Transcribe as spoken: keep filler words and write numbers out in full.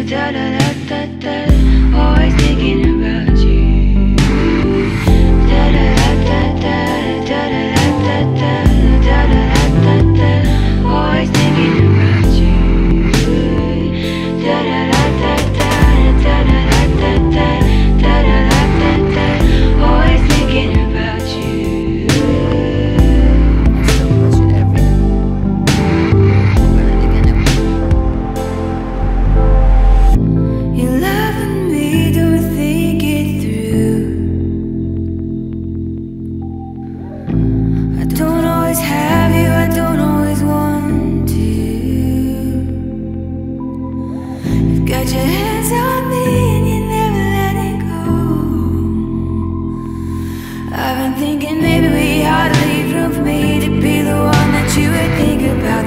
da da da da da. Always thinking about you. Da da da da da da da da da da da da da. Always thinking about you. Da da da da da da da da da da da da da. Always thinking about you. You're loving me, don't think it through. I don't always have you, I don't always want to. You've got your hands on me and you never let it go. I've been thinking maybe we ought to leave room for me to be the one that you would think about.